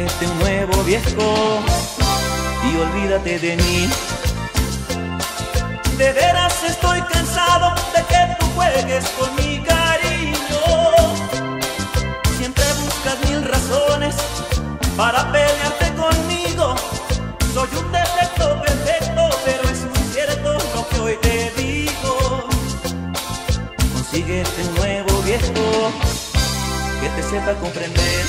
Consíguete un nuevo viejo y olvídate de mí. De veras estoy cansado de que tú juegues con mi cariño. Siempre buscas mil razones para pelearte conmigo. Soy un defecto perfecto, pero es muy cierto lo que hoy te digo. Consíguete un nuevo viejo que te sepa comprender.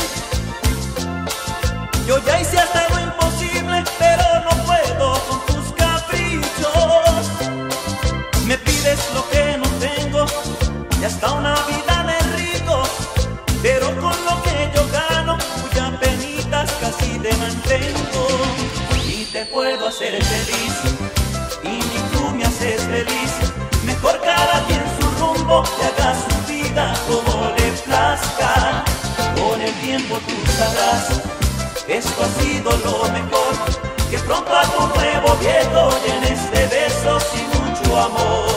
Yo ya hice hasta lo imposible, pero no puedo con tus caprichos. Me pides lo que no tengo y hasta una vida de rico, pero con lo que yo gano, muy apenitas casi te mantengo. Y te puedo hacer feliz y ni tú me haces feliz. Mejor cada quien su rumbo y haga su vida como le plazca. Con el tiempo tú sabrás, esto ha sido lo mejor, que pronto a tu nuevo viejo llenes de besos y mucho amor.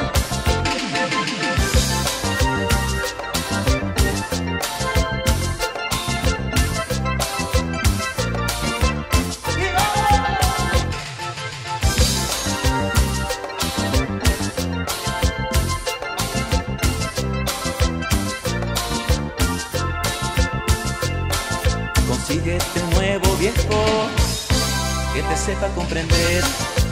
Consíguete un nuevo viejo que te sepa comprender.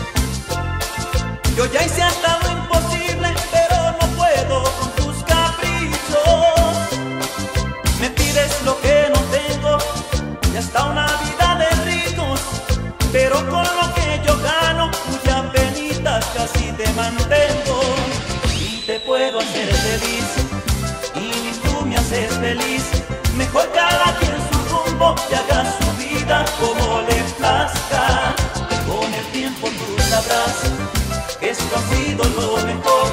Yo ya hice hasta lo imposible, pero no puedo con tus caprichos. Me pides lo que no tengo y hasta una vida de ricos, pero con lo que yo gano, muy apenitas casi te mantengo. Y te puedo hacer feliz y ni tú me haces feliz. Mejor cada quien su rumbo y haga su vida como le plazca. Con el tiempo tú sabrás que esto ha sido lo mejor,